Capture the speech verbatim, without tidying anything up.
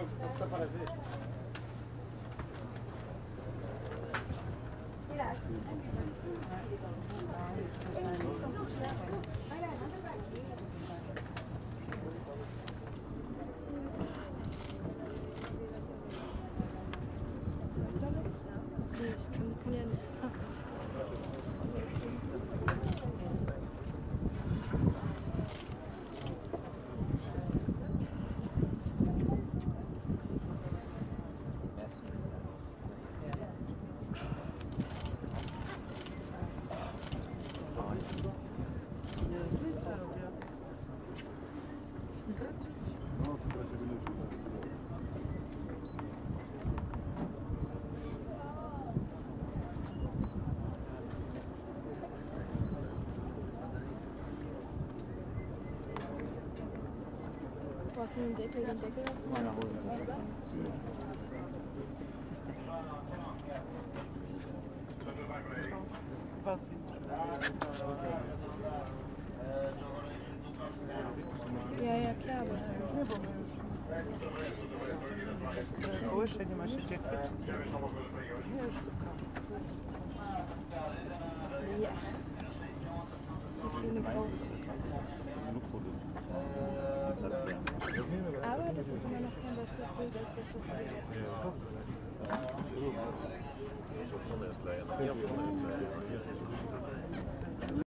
Wo hast du den Deckel? Den Deckel hast du? Meiner Hosentasche. Was? Ja, ja, klar, aber Nie, bo my już... Kołysze nie ma się gdzie chwycić. Nie, już tylko. ja. Schöne Bauch. Aber das ist immer noch kein besseres Bild als das, was wir jetzt haben.